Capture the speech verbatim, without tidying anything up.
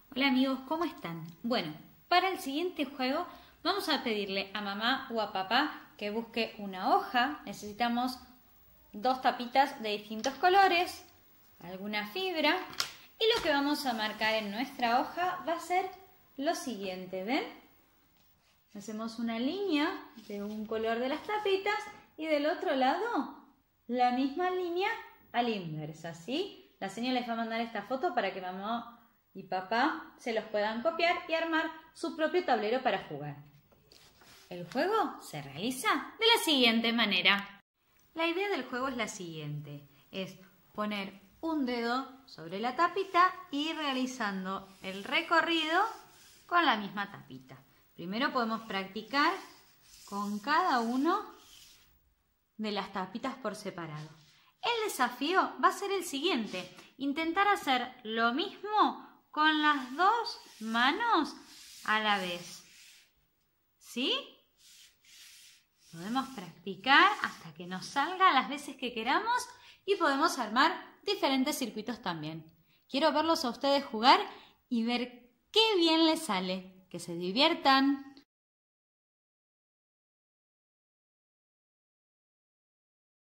Hola amigos, ¿cómo están? Bueno, para el siguiente juego vamos a pedirle a mamá o a papá que busque una hoja. Necesitamos dos tapitas de distintos colores, alguna fibra, y lo que vamos a marcar en nuestra hoja va a ser lo siguiente, ¿ven? Hacemos una línea de un color de las tapitas y del otro lado la misma línea a la inversa, ¿sí? La señora les va a mandar esta foto para que mamá y papá se los puedan copiar y armar su propio tablero para jugar. El juego se realiza de la siguiente manera. La idea del juego es la siguiente, es poner un dedo sobre la tapita y ir realizando el recorrido con la misma tapita. Primero podemos practicar con cada uno de las tapitas por separado. El desafío va a ser el siguiente, intentar hacer lo mismo con las dos manos a la vez. ¿Sí? Podemos practicar hasta que nos salga las veces que queramos y podemos armar diferentes circuitos también. Quiero verlos a ustedes jugar y ver qué bien les sale. Que se diviertan.